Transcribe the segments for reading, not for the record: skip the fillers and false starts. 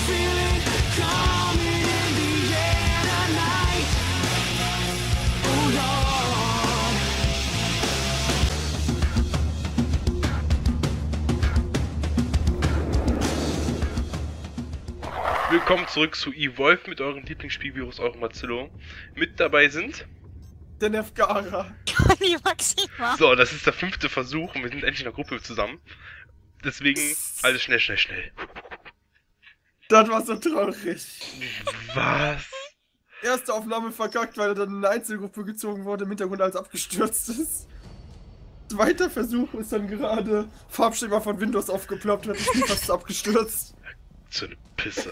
Willkommen zurück zu Evolve mit eurem Lieblingsspielvirus, eurem Marzillo. Mit dabei sind... Der Nefgara. Die Maxima. So, das ist der 5. Versuch und wir sind endlich in der Gruppe zusammen. Deswegen, alles schnell, schnell, schnell. Das war so traurig. Was? Erste Aufnahme verkackt, weil er dann in eine Einzelgruppe gezogen wurde, im Hintergrund alles abgestürzt ist. Zweiter Versuch ist dann gerade Farbschema von Windows aufgeploppt und hat das Spiel fast abgestürzt. So eine Pisse.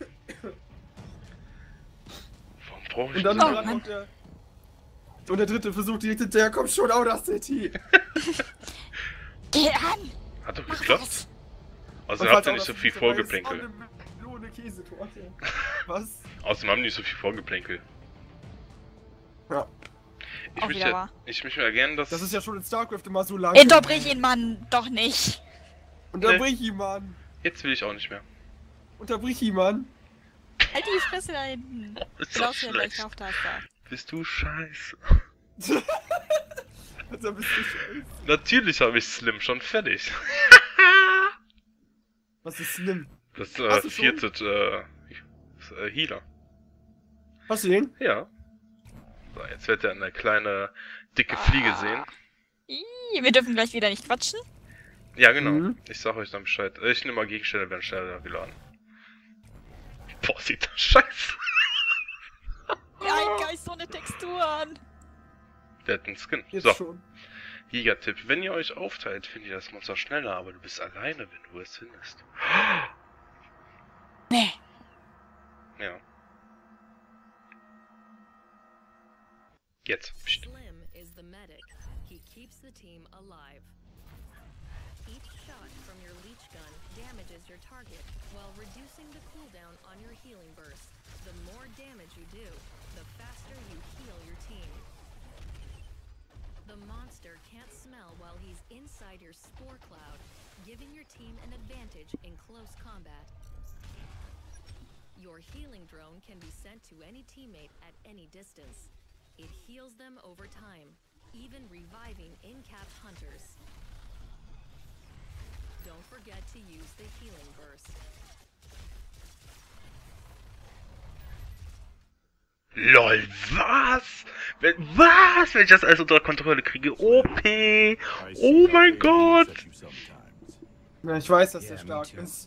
Warum brauche ich Und dann das? gerade noch der... Und der dritte Versuch direkt hinterher, komm schon, Audacity! Geh an! Hat doch Mach geklappt. was. Außerdem habt ihr nicht so viel Vorgeplänkel. Käsetorte. Was? Außerdem haben die nicht so viel Vorgeplänkel. Ja. Auch wieder wahr. Ich möchte ja gerne, dass... Das ist ja schon in StarCraft immer so lang. Unterbrich ihn, Mann! Doch nicht! Unterbrich ihn, Mann! Jetzt will ich auch nicht mehr. Unterbrich ihn, Mann! Halt die Fresse da hinten! Ist Du doch glaubst ja gleich schlecht. auf das da. Bist du scheiße. Also bist du scheiße. Natürlich habe ich Slim schon fertig. Was ist schlimm? Das Hast du schon? vierte Healer. Hast du den? Ja. So, jetzt wird er eine kleine, dicke Fliege sehen. Ih, wir dürfen gleich wieder nicht quatschen. Ja, genau. Mhm. Ich sag euch dann Bescheid. Ich nehme mal Gegenstände, werden schneller geladen. Boah, sieht das scheiße. Ja, ein Geist ohne Texturen. Der hat einen Skin. Jetzt So, schon. Jäger-Tipp. Wenn ihr euch aufteilt, findet ihr das Monster schneller, aber du bist alleine, wenn du es findest. Nee. Ja. Jetzt. Psst. Slim is the medic. He keeps the team alive. Each shot from your leech gun damages your target while reducing the cooldown on your healing burst. The more damage you do, the faster you heal your team. The monster can't smell while he's inside your spore cloud, giving your team an advantage in close combat. Your healing drone can be sent to any teammate at any distance. It heals them over time, even reviving in-capped hunters. Don't forget to use the healing burst. LOL, was? Was? Wenn ich das alles unter Kontrolle kriege? OP! Oh mein Gott! Ja, ich weiß, dass der stark ist.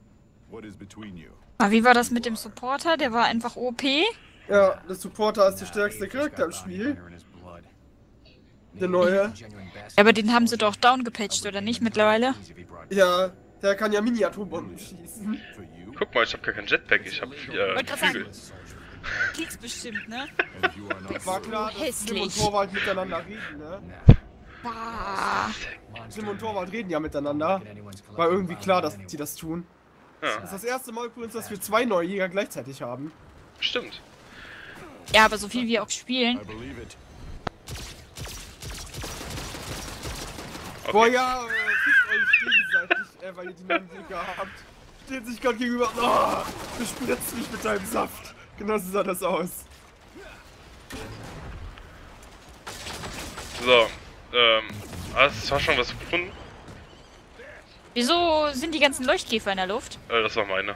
Aber wie war das mit dem Supporter? Der war einfach OP? Ja, der Supporter ist der stärkste Charakter im Spiel. Der neue. Ja, aber den haben sie doch down gepatcht, oder nicht mittlerweile? Ja, der kann ja Mini-Atombomben schießen. Guck mal, ich hab gar kein Jetpack, ich hab Wollte grad Flügel. Kriegst bestimmt, ne? War klar, dass Sim und Hässlich. Torwald miteinander reden, ne? Bah. Sim und Torwald reden ja miteinander. War irgendwie klar, dass sie das tun. Ja, Das ist das erste Mal übrigens, dass wir 2 neue Jäger gleichzeitig haben. stimmt. Ja, aber so viel wir auch spielen. Okay. Boah ja, fickt euch gegenseitig, weil ihr die neuen Jäger habt. Steht sich gerade gegenüber. Oh, du spritzt mich mit deinem Saft. Genau so sah das aus. So, hast du schon was gefunden? Wieso sind die ganzen Leuchtkäfer in der Luft? Das war meine.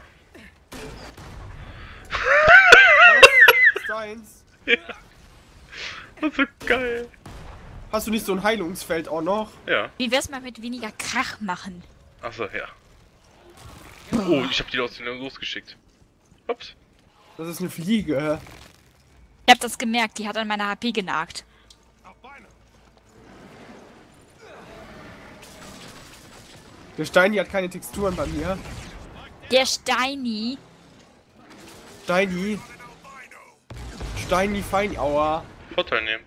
Das ist deins. Das ist so geil. Hast du nicht so ein Heilungsfeld auch noch? Ja. Wie wär's mal mit weniger Krach machen? Achso, ja. Oh, ich hab die aus den losgeschickt. Ups. Das ist eine Fliege. Ich hab das gemerkt, die hat an meiner HP genagt. Der Steini hat keine Texturen bei mir. Der Steini. Steini. Steini Feinauer. Vorteil nehmen.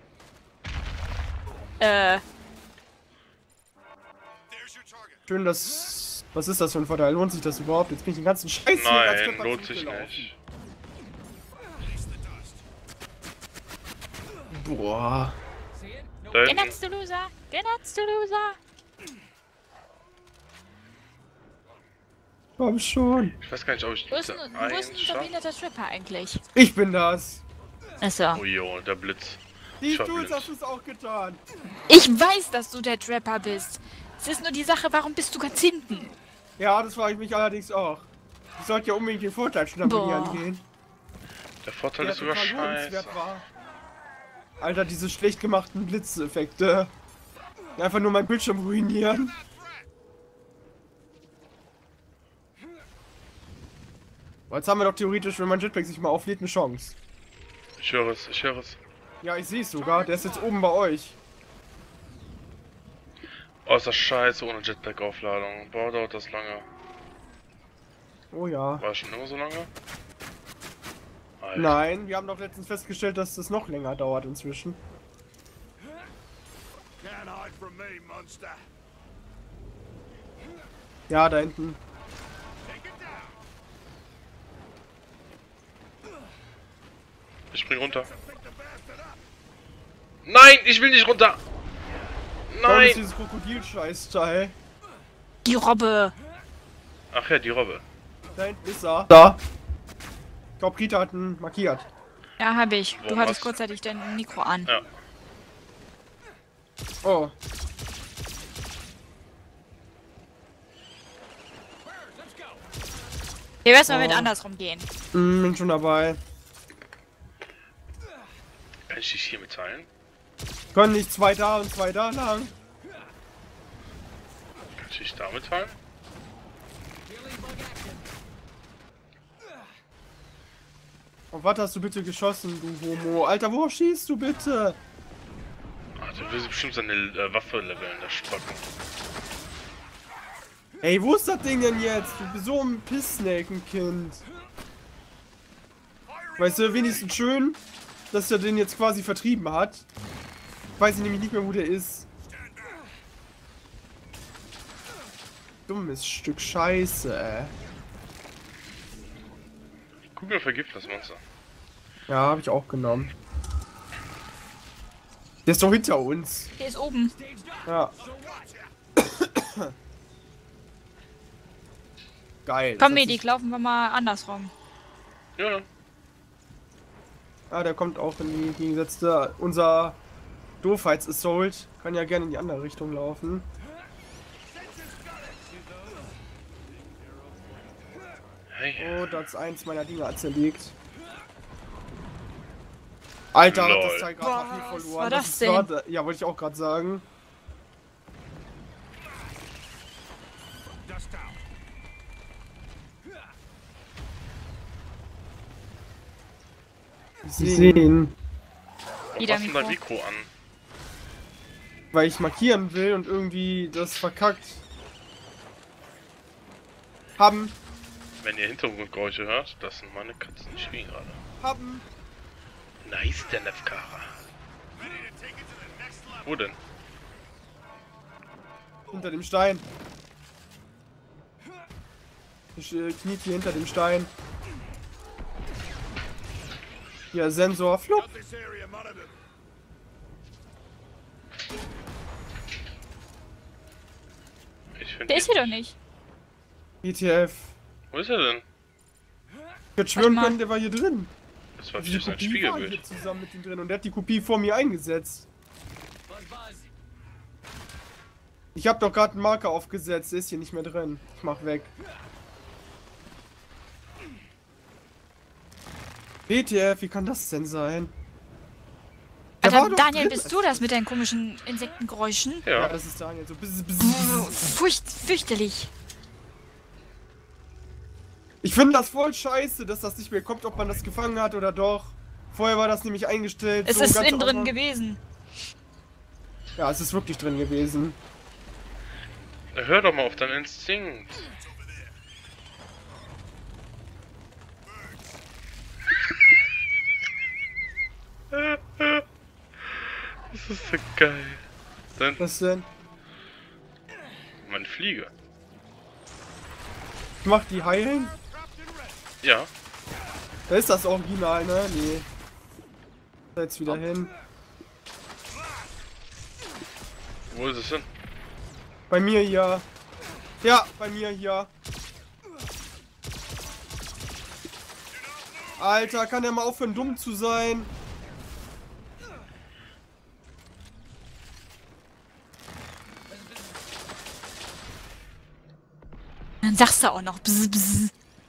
Schön, dass... Was ist das für ein Vorteil? Lohnt sich das überhaupt? Jetzt bin ich den ganzen Scheiß hier als Nein, Körper lohnt sich zurückgelaufen. nicht. Boah. Da hinten. Genutzt, du Loser! Genutzt, du Loser! Komm schon. Ich weiß gar nicht, ob ich Wo ist diese ein stabiler einschaffe. Trapper eigentlich? Ich bin das. Achso. Oh jo, der Blitz. Die Ich war Jules blind. hast du es auch getan. Ich weiß, dass du der Trapper bist. Es ist nur die Sache, warum bist du ganz hinten? Ja, das frage ich mich allerdings auch. Ich sollte ja unbedingt den Vorteil stabilieren Boah. gehen. Der Vorteil Der ist sogar total scheiße. lohnenswert war. Alter, diese schlecht gemachten Blitzeffekte. Einfach nur mein Bildschirm ruinieren. Aber jetzt haben wir doch theoretisch, wenn mein Jetpack sich mal auflädt, eine Chance. Ich höre es, ich höre es. Ja, ich sehe es sogar. Der ist jetzt oben bei euch. Oh, ist das scheiße ohne Jetpack-Aufladung. Boah, dauert das lange. Oh ja. War das schon immer so lange? Alter. Nein, wir haben doch letztens festgestellt, dass das noch länger dauert inzwischen. Ja, da hinten. Ich spring runter. Nein, ich will nicht runter. Da ist Nein. dieses Krokodil-Scheiß-Teil. Die Robbe. Ach ja, die Robbe. Da hinten ist er. Da. Ich glaube, Rita hat ihn markiert. Ja, hab ich. Du Wo hattest was? kurzzeitig dein Mikro an. Ja. Oh. Hier wär's mal Oh. mit andersrum gehen. Bin schon dabei. Kann ich dich hier mitteilen? Können nicht zwei da und zwei da lang. Kann ich dich da mitteilen? Auf was hast du bitte geschossen, du Homo? Alter, wo schießt du bitte? Ah, der will bestimmt seine Waffe leveln, der Spacken. Ey, wo ist das Ding denn jetzt? Du bist so ein Pisssnakenkind. Weißt du, wenigstens schön, dass er den jetzt quasi vertrieben hat. Weiß ich nämlich nicht mehr, wo der ist. Dummes Stück Scheiße, ey. Guck mir vergift das Monster. Ja, habe ich auch genommen. Der ist doch hinter uns. Der ist oben. Ja. Geil. Komm, Das hat Medik, laufen wir mal andersrum. Ja. Ah, der kommt auch in die gegengesetzte. Unser Doofheits-Assault kann ja gerne in die andere Richtung laufen. Hey. Oh, da ist eins meiner Dinger zerlegt. Alter, hat Lol. das Teil gerade Boah, HP was verloren. war das ist denn? grad- Ja, wollte ich auch gerade sagen. Sie sehen, Warum Wieder hast du dein Mikro. Mikro an? weil ich markieren will und irgendwie das verkackt haben. Wenn ihr Hintergrundgeräusche hört, das sind meine Katzen, die spielen gerade. Haben. Nice, der Nefkara. Wo denn? Hinter dem Stein. Ich kniet hier hinter dem Stein. Ja, Sensor, flupp. Ich finde. Der ist hier doch nicht. ETF. Wo ist er denn? Ich hätte schwören mal. können, der war hier drin. Das war Die vielleicht ein Kopie war hier Spiegelbild. zusammen mit ihm drin und der hat die Kopie vor mir eingesetzt. Ich habe doch gerade einen Marker aufgesetzt, der ist hier nicht mehr drin. Ich mach weg. WTF, wie kann das denn sein? Der war Alter, doch Daniel, drin. bist du das mit deinen komischen Insektengeräuschen? Ja, Ja. das ist Daniel. So Fürchterlich. Ich finde das voll scheiße, dass das nicht mehr kommt, ob man das gefangen hat oder doch. Vorher war das nämlich eingestellt. Es so ist ganz innen drin außer- gewesen. Ja, es ist wirklich drin gewesen. Hör doch mal auf deinen Instinkt. Das ist so geil. Dann Was denn? meine Fliege. Ich mach die heilen? Ja. Da ist das Original, ne? Nee. Da jetzt wieder hin. Wo ist es denn? Bei mir hier. Ja, bei mir hier. Alter, kann der mal aufhören, dumm zu sein? Dann sagst du auch noch bzz, bzz.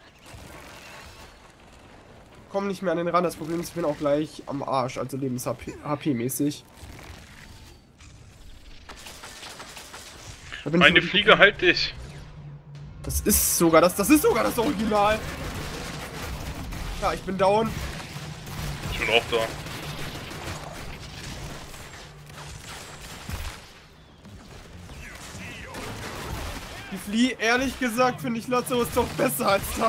Komm nicht mehr an den Rand, das Problem ist, ich bin auch gleich am Arsch, also Lebens-HP-mäßig. Meine Fliege, halt dich! Das ist sogar das Original. Ja, ich bin down. Ich bin auch da. Die Flea, ehrlich gesagt, finde ich Lazarus doch besser als das.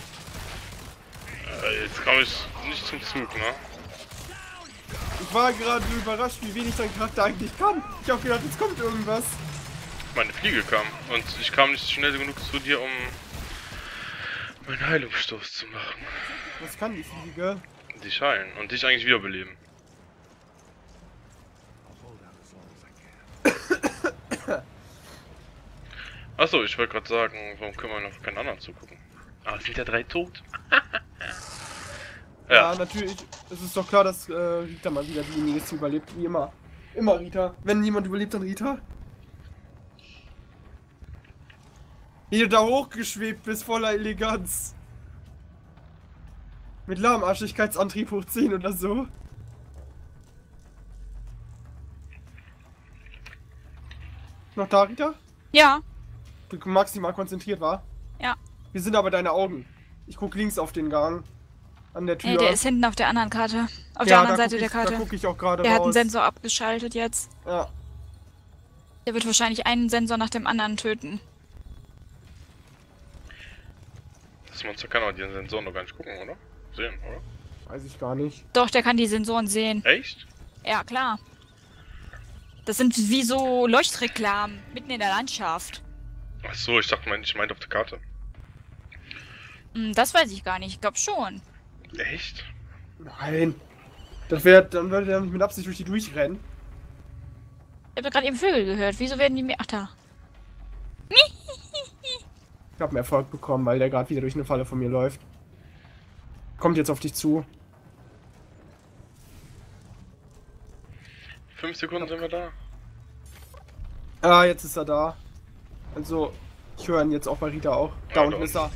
Jetzt kam ich nicht zum Zug, ne? Ich war gerade überrascht, wie wenig dein Charakter eigentlich kann. Ich hab gedacht, jetzt kommt irgendwas. Meine Fliege kam und ich kam nicht schnell genug zu dir, um meinen Heilungsstoß zu machen. Was kann die Fliege? Dich heilen und dich eigentlich wiederbeleben. Achso, ich wollte gerade sagen, warum können wir noch keinen anderen zugucken? Ah, sind ja 3 tot? Ja, natürlich. Es ist doch klar, dass Rita mal wieder diejenige ist, die überlebt. Wie immer. Immer Rita. Wenn niemand überlebt, dann Rita. Wie du da hochgeschwebt bist, voller Eleganz. Mit Lahmarschigkeitsantrieb hoch 10 oder so. Noch da, Rita? Ja, Du maximal konzentriert war. ja. Wir sind aber deine Augen. Ich guck links auf den Gang. An der Tür. Nee, der ist hinten auf der anderen Karte. Auf der anderen Seite der Da Karte. guck ich auch gerade Der hat einen raus. Sensor abgeschaltet jetzt. Ja. Der wird wahrscheinlich einen Sensor nach dem anderen töten. Das Monster kann aber den Sensoren noch gar nicht gucken, oder? Sehen, oder? Weiß ich gar nicht. Doch, der kann die Sensoren sehen. Echt? Ja, klar. Das sind wie so Leuchtreklamen mitten in der Landschaft. Ach so, ich dachte, ich meinte auf der Karte. Das weiß ich gar nicht. Ich glaube schon. Echt? Nein. Dann würde der nicht mit Absicht durch die durchrennen. Ich habe gerade eben Vögel gehört. Wieso werden die mir... Ach, da. Ich habe einen Erfolg bekommen, weil der gerade wieder durch eine Falle von mir läuft. Kommt jetzt auf dich zu. 5 Sekunden sind wir da. Ah, jetzt ist er da. Also, ich höre ihn jetzt auch bei Rita auch. Da Ja, unten da ist er.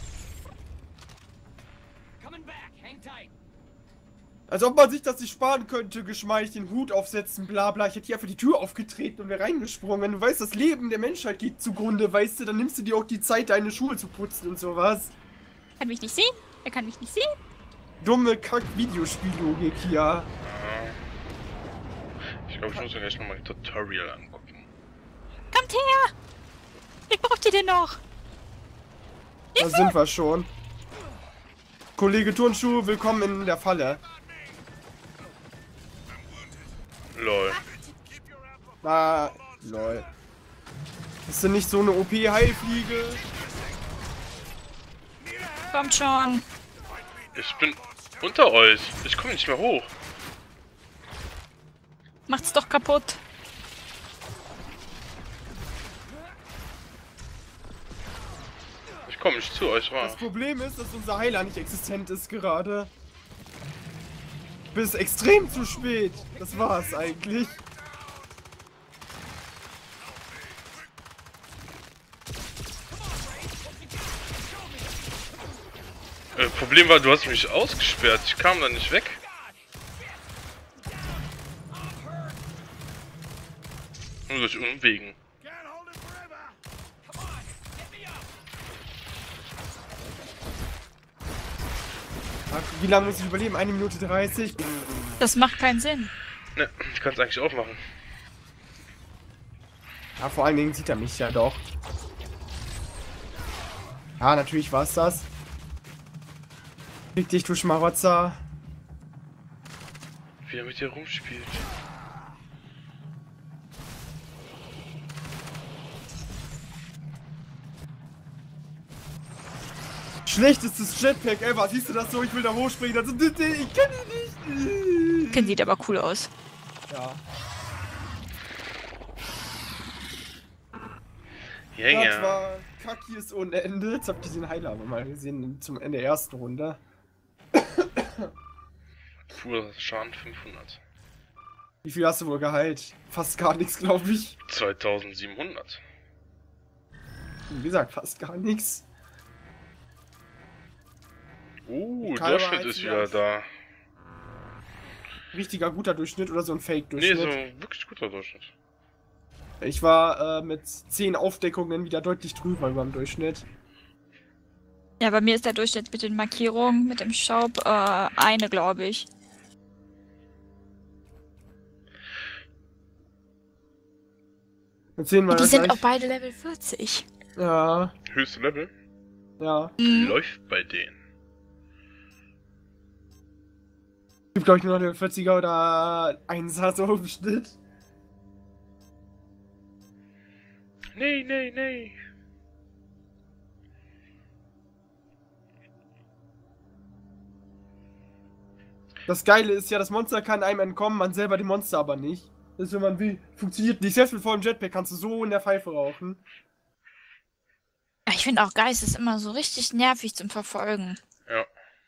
Als ob man sich das nicht sparen könnte, geschmeidig den Hut aufsetzen, bla bla. Ich hätte hier einfach die Tür aufgetreten und wäre reingesprungen. Wenn du weißt, das Leben der Menschheit geht zugrunde, weißt du, dann nimmst du dir auch die Zeit, deine Schuhe zu putzen und sowas. Kann mich nicht sehen? Er kann mich nicht sehen? Dumme Kack-Videospiellogik hier. Ich glaube, ich muss mir gleich nochmal ein Tutorial angucken. Kommt her! Wie braucht ihr denn noch? Da sind wir schon. Kollege Turnschuh, willkommen in der Falle. Lol. Ah, lol. Ist denn nicht so eine OP-Heilfliege? Kommt schon. Ich bin unter euch. Ich komme nicht mehr hoch. Macht's doch kaputt. Ich komme nicht zu euch Das ran. Problem ist, dass unser Heiler nicht existent ist gerade. Bis extrem zu spät. Das war's eigentlich. Problem war, du hast mich ausgesperrt. Ich kam da nicht weg. Nur durch Umwegen. Ach, wie lange muss ich überleben? 1 Minute 30? Das macht keinen Sinn. Ne, ich kann es eigentlich aufmachen. Ja, vor allen Dingen sieht er mich ja doch. Ja, natürlich war's das. Fick dich, du Schmarotzer. Wie er mit dir rumspielt. Schlechtestes Jetpack ever. Siehst du das so? Ich will da hochspringen. Also, ich kenn ihn nicht. Kind sieht aber cool aus. Ja. Ja, Das ja. war kackies ohne Ende. Jetzt habt ihr den Heiler aber mal gesehen zum Ende der ersten Runde. Purer Schaden 500. Wie viel hast du wohl geheilt? Fast gar nichts, glaube ich. 2700. Wie gesagt, fast gar nichts. Keiner Durchschnitt heilt ist wieder. wieder da. Richtiger guter Durchschnitt oder so ein Nee, Fake-Durchschnitt? so wirklich guter Durchschnitt. Ich war mit 10 Aufdeckungen wieder deutlich drüber über dem Durchschnitt. Ja, bei mir ist der Durchschnitt mit den Markierungen, mit dem Staub, eine, glaube ich. Mit 10 war Und die das sind gleich. auch beide Level 40. Ja, Höchste Level? ja. Mhm. Läuft bei denen. Gibt, glaube ich, nur noch den 40er oder 1er so im Schnitt. Nee, nee, nee. Das Geile ist ja, das Monster kann einem entkommen, man selber dem Monster aber nicht. Das ist, wenn man will, funktioniert nicht. Selbst mit vollem Jetpack kannst du so in der Pfeife rauchen. Ja, ich finde auch Geist ist immer so richtig nervig zum Verfolgen. Ja.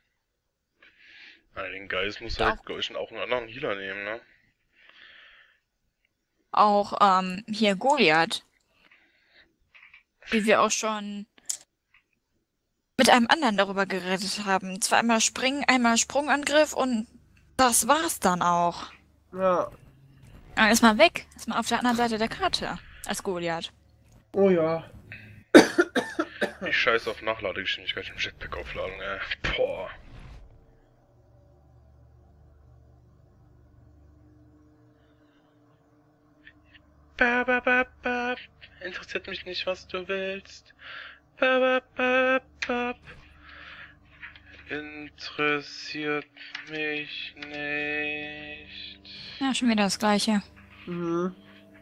Na, den Geist muss Ja. halt, glaube ich, auch einen anderen Healer nehmen, ne? Auch hier Goliath. Wie wir auch schon mit einem anderen darüber geredet haben. Zweimal Springen, einmal Sprungangriff und das war's dann auch. Ja. Dann ist man weg. Ist man auf der anderen Seite der Karte als Goliath. Oh ja. Ich scheiße auf Nachladegeschwindigkeit im Jetpack-Aufladung, ey. Boah. Ba, ba, ba, ba. Interessiert mich nicht, was du willst. Ba, ba, ba, ba. Interessiert mich nicht. Ja, schon wieder das Gleiche. Mhm.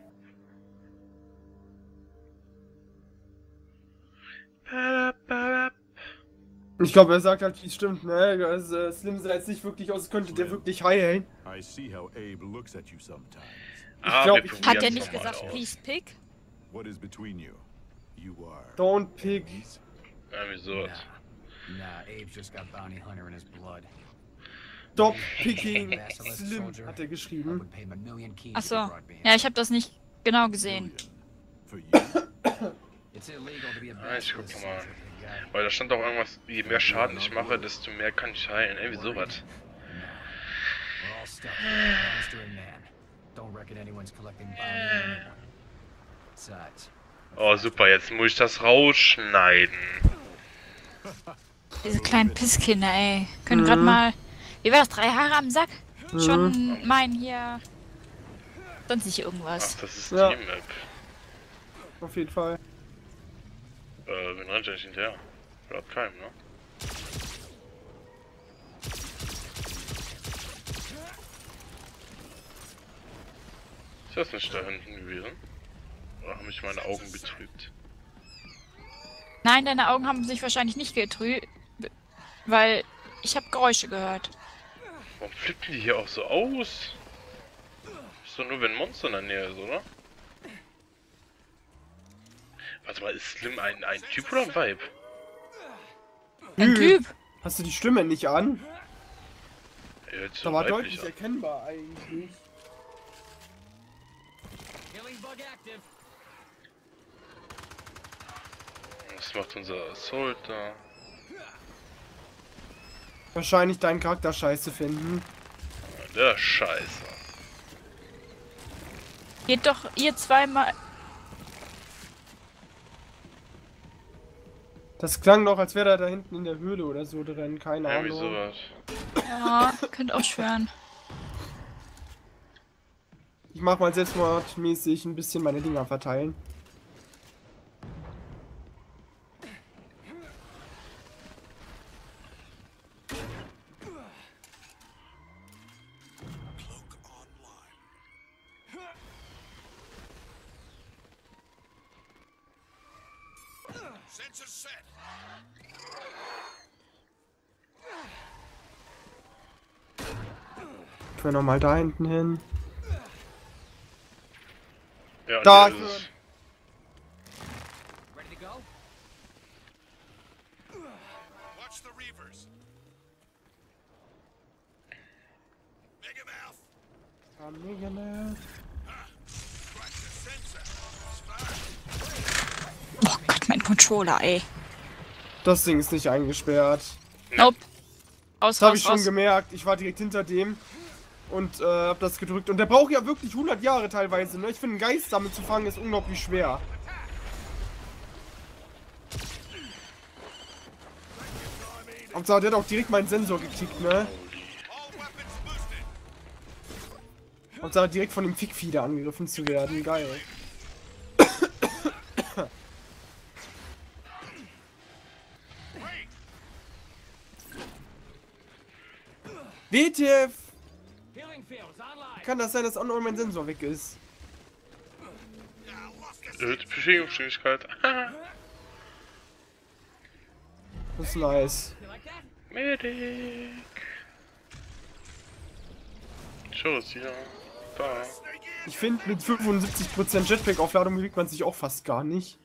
Ba, ba, ba. Ich glaube, er sagt halt, wie es stimmt, ne? Also, Slim sah jetzt nicht wirklich aus, könnte der wirklich heilen. I see how Abe looks at you sometimes. glaub, wir ich- probieren's Hat der nicht noch mal gesagt, aus. please pick? What is between you? You are. Don't pick. Ja, wieso? Nah, Abe's just got bounty hunter in his blood. Stop picking Slim, hat er I geschrieben. would pay him a million keys Ach if so. he brought me in. Ja, ich habe das nicht genau gesehen. For you. It's illegal to be a Ah, ich guck bachelor, mal. sounds like a guy. Weil da stand auch irgendwas, je mehr Schaden ich mache, desto mehr kann ich heilen. Ey, wieso was? We're all stuck here, monster and man. Don't reckon anyone's collecting bounty on anyone. Besides, Oh, super, jetzt muss ich das rausschneiden. Diese kleinen Pisskinder, ey. Können grad mal. Wie war das? 3 Haare am Sack? Schon meinen hier. Sonst nicht Ach, irgendwas. das ist Ja. die Map. Auf jeden Fall. Wen rennt der nicht hinterher? Gerade keinem, ne? Ist das nicht da hinten gewesen? Oder haben mich meine Augen betrübt? Nein, deine Augen haben sich wahrscheinlich nicht getrübt. Weil ich habe Geräusche gehört. Warum flippen die hier auch so aus? Ist doch nur, wenn ein Monster in der Nähe ist, oder? Warte mal, ist Slim ein Typ oder ein Vibe? Ein Typ. Hast du die Stimme nicht an? Er hört sich Da so war weiblich deutlich an. erkennbar eigentlich. killing bug active. Was macht unser Assault da? Wahrscheinlich deinen Charakter scheiße finden. Der ist scheiße. Geht doch ihr zweimal. Das klang doch, als wäre er da hinten in der Höhle oder so drin. Keine Ja, Ahnung. wieso was? Ja, könnt auch schwören. Ich mach mal selbstmordmäßig ein bisschen meine Dinger verteilen. Ich will nochmal da hinten hin. Ja, Da nee, das ist... Ready to go? Oh Gott, mein Controller, ey. Das Ding ist nicht eingesperrt. Nope. Aus, Das habe raus, ich schon raus. gemerkt. Ich war direkt hinter dem und hab das gedrückt. Und der braucht ja wirklich 100 Jahre teilweise. Ne? Ich finde, einen Geist damit zu fangen ist unglaublich schwer. Hauptsache, der hat auch direkt meinen Sensor gekickt, ne? Hauptsache, direkt von dem Fickfieder angegriffen zu werden. Geil. WTF! Kann das sein, dass auch noch mein Sensor weg ist? Bewegungsgeschwindigkeit. Das ist nice. Medic. Schon ist hier. Da. Ich finde, mit 75% Jetpack-Aufladung bewegt man sich auch fast gar nicht.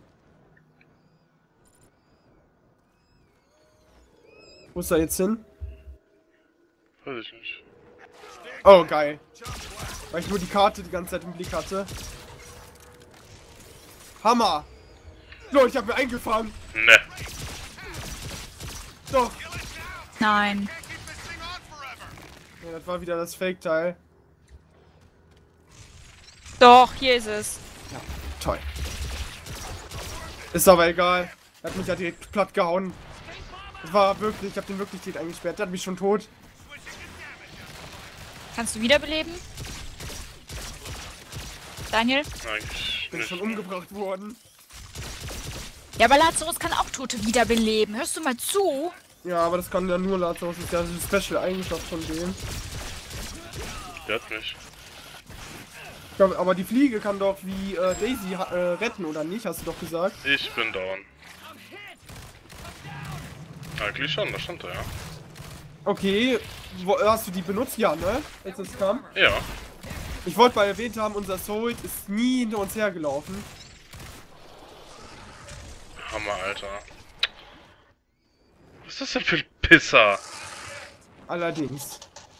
Wo ist er jetzt hin? Weiß ich nicht. Oh, geil. Weil ich nur die Karte die ganze Zeit im Blick hatte. Hammer! So, ich hab mir eingefahren. Ne. Doch. Nein. Ja, das war wieder das Fake-Teil. Doch, hier ist es. Ja, toll. Ist aber egal. Er hat mich ja direkt platt gehauen. Das war wirklich, ich hab den wirklich direkt eingesperrt. Der hat mich schon tot. Kannst du wiederbeleben? Daniel? Eigentlich Bin nicht. schon umgebracht worden. Ja, aber Lazarus kann auch Tote wiederbeleben. Hörst du mal zu? Ja, aber das kann ja nur Lazarus. Das ist ja eine Special-Eigenschaft von dem. Der hat mich. Ich glaub, aber die Fliege kann doch wie Daisy retten, oder nicht? Hast du doch gesagt. Ich bin down. Eigentlich schon, da stand er, ja. Okay, hast du die benutzt? Ja, ne? Als es kam. Ja. Ich wollte mal erwähnt haben, unser Soul ist nie hinter uns hergelaufen. Hammer, Alter. Was ist das denn für ein Pisser? Allerdings.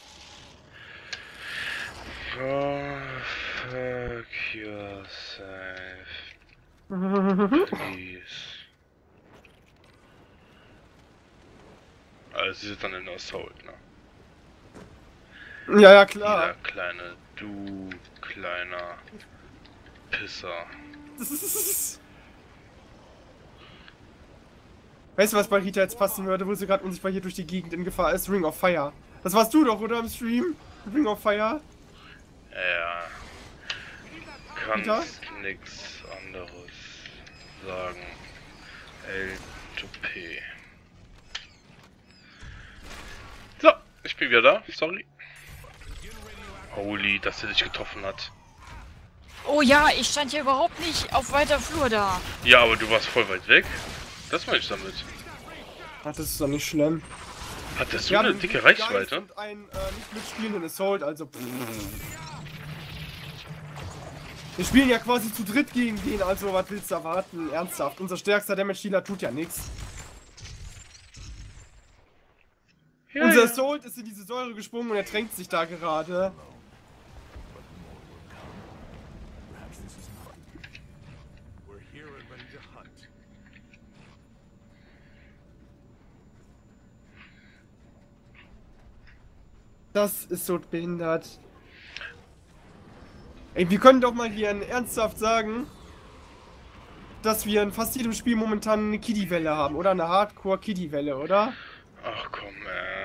Oh, fuck yourself. Please. Also sie sind dann in Assault, ne? Ja, ja, Dieser klar. kleine, du kleiner Pisser. Weißt du, was bei Rita jetzt passen würde, wo sie gerade unsichtbar hier durch die Gegend in Gefahr ist? Ring of Fire. Das warst du doch, oder, im Stream? Ring of Fire? Ja. Kann Rita? nix anderes sagen. L2P. So, ich bin wieder da. Sorry. Holy, dass er dich getroffen hat. Oh ja, ich stand hier überhaupt nicht auf weiter Flur da. Ja, aber du warst voll weit weg. Das meine ich damit. Ach, das ist doch nicht schlimm. Hat das so Wir eine haben dicke einen Geist Reichweite? und einen nicht mitspielenden Assault, also. Wir spielen ja quasi zu dritt gegen den, also was willst du erwarten? Ernsthaft. Unser stärkster Damage-Dealer tut ja nichts. Ja, Unser ja. Assault ist in diese Säure gesprungen und er tränkt sich da gerade. Perhaps this is not. We're here and ready to hunt. Das ist so behindert. Ey, wir können doch mal hier ernsthaft sagen, dass wir in fast jedem Spiel momentan eine Kiddie-Welle haben, oder? Eine Hardcore-Kiddie-Welle, oder? Ach komm,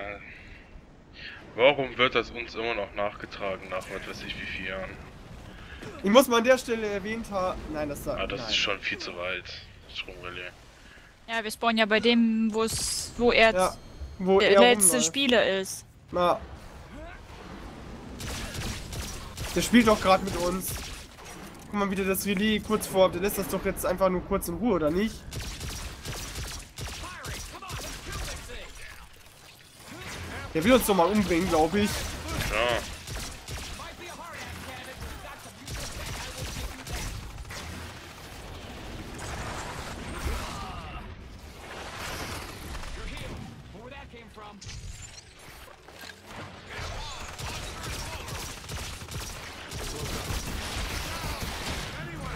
warum wird das uns immer noch nachgetragen nach was weiß ich wie vielen Jahren? Ich muss mal an der Stelle erwähnt haben. Nein, das sagt. Ah, das nein. ist schon viel zu weit. Stromrelais. Ja, wir spawnen ja bei dem, wo er Ja, wo der er letzte rumläuft. Spieler ist. Na. Der spielt doch gerade mit uns. Guck mal, wie der das Relais kurz vor. Der lässt das doch jetzt einfach nur kurz in Ruhe, oder nicht? Der will uns doch mal umbringen, glaube ich. Ja.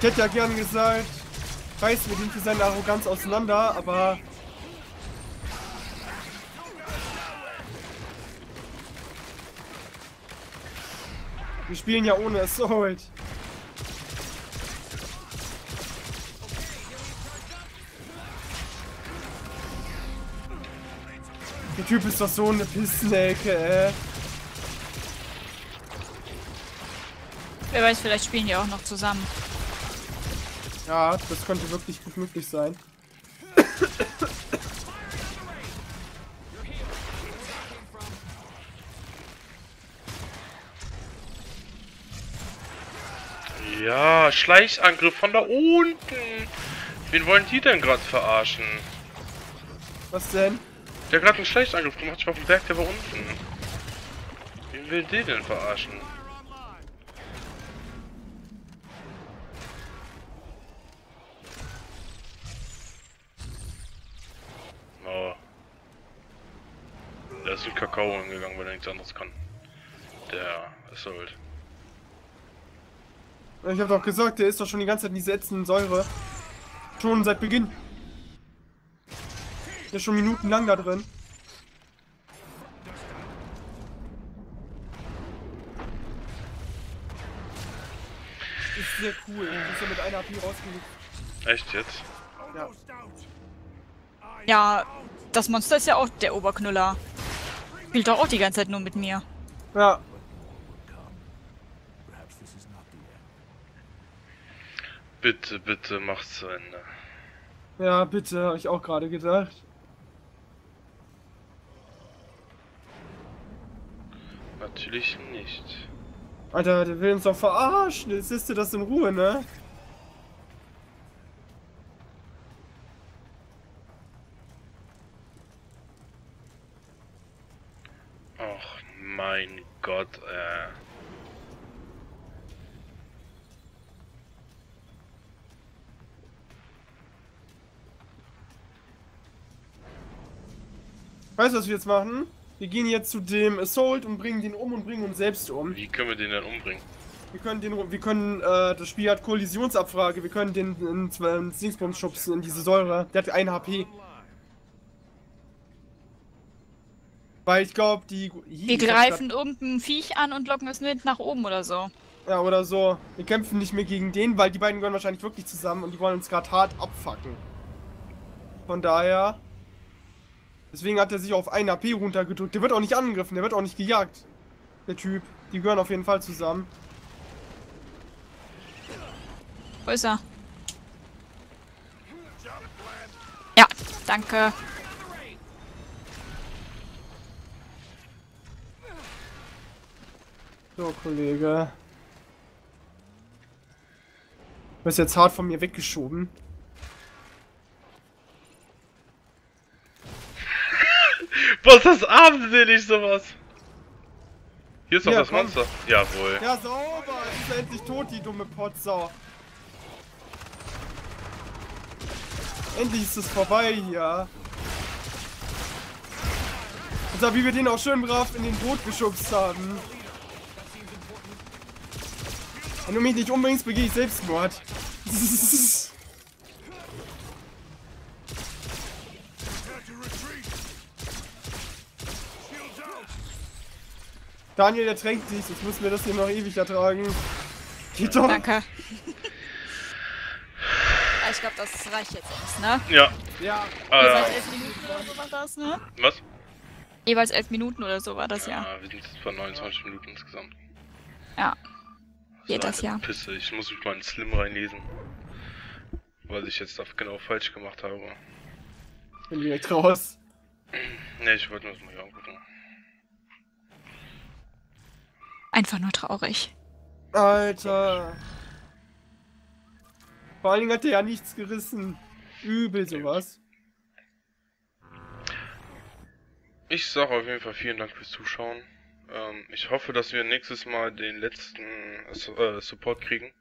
Ich hätte ja gern gesagt, reißen wir den für seine Arroganz auseinander, aber... Wir spielen ja ohne Assault. Der Typ ist doch so eine Pissnelke, ey. Wer weiß, vielleicht spielen die auch noch zusammen. Ja, das könnte wirklich gut möglich sein. Ja, Schleichangriff von da unten. Wen wollen die denn gerade verarschen? Was denn? Der hat gerade einen Schleichangriff gemacht, ich war auf dem Berg, der war unten. Wen will die denn verarschen? Oh. Der ist mit Kakao angegangen, weil er nichts anderes kann. Der Assault. Ich hab doch gesagt, der ist doch schon die ganze Zeit in dieser ätzenden Säure. Schon seit Beginn. Der ist schon minutenlang da drin. Ist sehr cool. Du bist ja mit einer AP rausgelegt. Echt jetzt? Ja. Ja, das Monster ist ja auch der Oberknüller. Spielt doch auch die ganze Zeit nur mit mir. Ja. Perhaps this is not the end. Bitte, bitte, mach's zu Ende. Ja, bitte, hab ich auch gerade gedacht. Natürlich nicht. Alter, der will uns doch verarschen. Jetzt lässt du das in Ruhe, ne? Ach mein Gott, Weißt du, was wir jetzt machen? Wir gehen jetzt zu dem Assault und bringen den um und bringen uns selbst um. Wie können wir den denn umbringen? Das Spiel hat Kollisionsabfrage, wir können den ins Dingsbums schubsen, in diese Säure. Der hat 1 HP. Weil ich glaube, Wir greifen irgendein Viech an und locken es mit nach oben oder so. Ja, oder so. Wir kämpfen nicht mehr gegen den, weil die beiden gehören wahrscheinlich wirklich zusammen und die wollen uns gerade hart abfacken. Von daher... Deswegen hat er sich auf 1 AP runtergedrückt. Der wird auch nicht angegriffen, der wird auch nicht gejagt. Der Typ. Die gehören auf jeden Fall zusammen. Wo ist er? Ja, danke. So, Kollege. Du bist jetzt hart von mir weggeschoben. Was ist das armselig, sowas? Hier ist doch Ja, das komm. Monster. Jawohl. Ja, sauber! Jetzt ist er endlich tot, die dumme Potsau. Endlich ist es vorbei hier. Und da, wie wir den auch schön brav in den Tod geschubst haben. Wenn du mich nicht umbringst, begehe ich Selbstmord. Daniel, der tränkt sich. Jetzt müssen wir das hier noch ewig ertragen. Geht doch. Danke. Ich glaube, das reicht jetzt erst, ne? Ja. Ja. Jeweils 11 Minuten oder so war das, ne? Was? Jeweils 11 Minuten oder so war das ja. Wir sind jetzt bei 29 Minuten insgesamt. Ja. Geht So das eine ja. Pisse. Ich muss mich mal in Slim reinlesen. Weil ich jetzt das genau falsch gemacht habe. Bin direkt raus. Ne, ich wollte mir das mal hier angucken. Einfach nur traurig. Alter. Vor allen Dingen hat der ja nichts gerissen. Übel sowas. Ich sage auf jeden Fall vielen Dank fürs Zuschauen. Ich hoffe, dass wir nächstes Mal den letzten Support kriegen.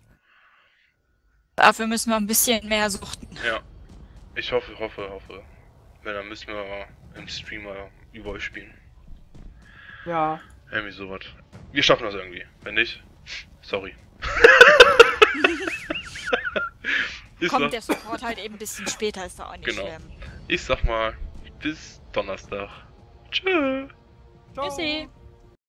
Dafür müssen wir ein bisschen mehr suchten. Ja. Ich hoffe. Weil dann müssen wir im Streamer über euch spielen. Ja. Irgendwie sowas. Wir schaffen das irgendwie. Wenn nicht, sorry. kommt sag- der Support halt eben ein bisschen später, ist doch auch nicht Genau. schlimm. Ich sag mal, bis Donnerstag. Tschö. Ciao. Tschüssi.